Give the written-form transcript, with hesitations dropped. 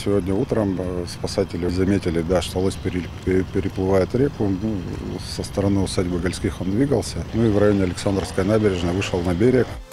сегодня утром спасатели заметили, да, что лось переплывает реку. Со стороны усадьбы Гольских он двигался. Ну и в районе Александровской набережной вышел на берег.